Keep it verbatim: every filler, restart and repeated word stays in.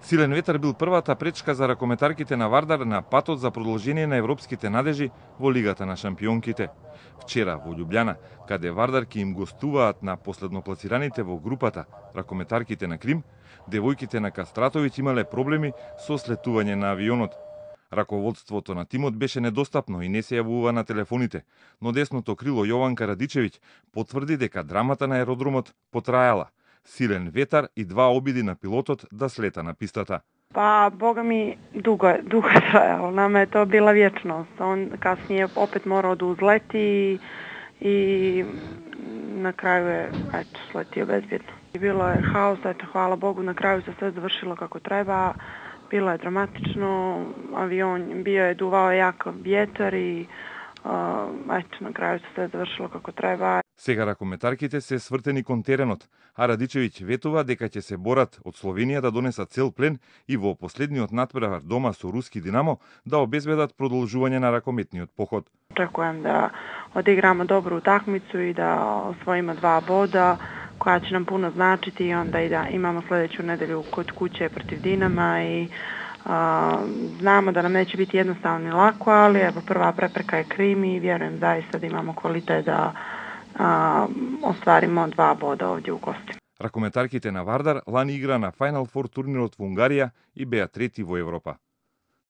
Силен ветар бил првата пречка за ракометарките на Вардар на патот за продолжение на европските надежи во Лигата на шампионките. Вчера во Љубљана, каде Вардарки им гостуваат на последнопласираните во групата ракометарките на Крим, девојките на Кастратовиќ имале проблеми со слетување на авионот. Раководството на тимот беше недостапно и не се јавува на телефоните, но десното крило Јованка Радичевиќ потврди дека драмата на аеродромот потрајала. Силен ветар и два обиди на пилотот да слета на пистата. Pa, boga mi, dugo je, dugo je trajalo. Nama je to bila vječnost. On kasnije opet morao da uzleti i na kraju je, eto, sletio bezbjedno. Bilo je haos, eto, hvala Bogu, na kraju se sve završilo kako treba. Bilo je dramatično, avion bio je, duvao jak vjetar i uh, eto, na kraju se sve završilo kako treba. Сега ракометарките се свртени кон теренот, а Радичевиќ ветува дека ќе се борат од Словенија да донесат цел плен и во последниот надпревар дома со руски Динамо да обезбедат продолжување на ракометниот поход. Očekujem da odigramo dobru utakmicu i da osvojimo dva boda koja će nam puno značiti i onda i da imamo sljedeću nedelju kod kuće protiv Dinama i uh, znamo da nam neće biti jednostavno i lako, ali evo prva prepreka je Krim i vjerujem zaista da imamo kvalitet da uh, ostvarimo dva boda ovdje u gostima. Ракометарките на Вардар лани игра на Final Four турнирот во Унгарија и беа трети во Европа.